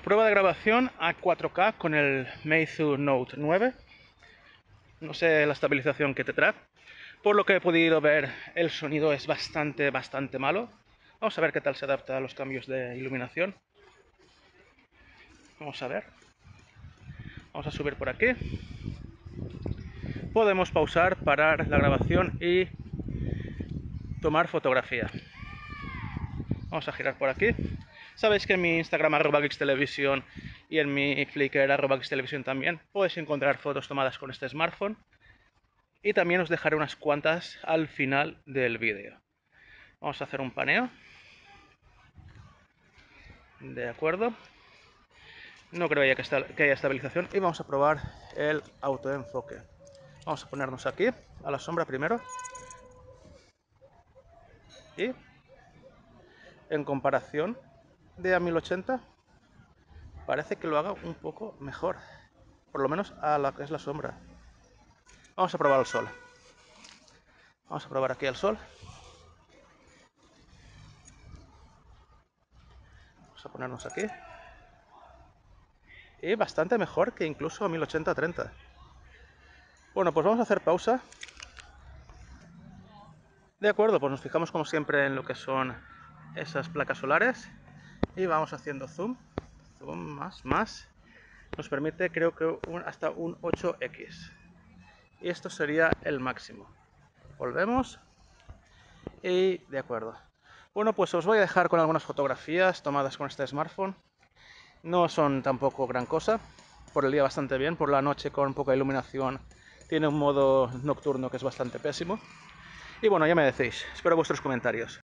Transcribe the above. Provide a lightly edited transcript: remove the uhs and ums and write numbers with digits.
Prueba de grabación a 4K con el Meizu Note 9. No sé la estabilización que tendrá. Por lo que he podido ver, el sonido es bastante malo. Vamos a ver qué tal se adapta a los cambios de iluminación. Vamos a ver. Vamos a subir por aquí. Podemos pausar, parar la grabación y tomar fotografía. Vamos a girar por aquí. Sabéis que en mi Instagram @geekstelevisión y en mi Flickr @geekstelevisión también podéis encontrar fotos tomadas con este smartphone. Y también os dejaré unas cuantas al final del vídeo. Vamos a hacer un paneo. De acuerdo. No creo que haya estabilización. Y vamos a probar el autoenfoque. Vamos a ponernos aquí, a la sombra primero. Y en comparación de a 1080, parece que lo haga un poco mejor. Por lo menos a la que es la sombra. Vamos a probar el sol. Vamos a probar aquí el sol. Vamos a ponernos aquí. Y bastante mejor que incluso a 1080-30. Bueno, pues vamos a hacer pausa. De acuerdo, pues nos fijamos como siempre en lo que son esas placas solares. Y vamos haciendo zoom. Zoom más. Nos permite, creo que hasta un 8x. Y esto sería el máximo. Volvemos. Y de acuerdo. Bueno, pues os voy a dejar con algunas fotografías tomadas con este smartphone. No son tampoco gran cosa. Por el día bastante bien, por la noche con poca iluminación tiene un modo nocturno que es bastante pésimo. Y bueno, ya me decís, espero vuestros comentarios.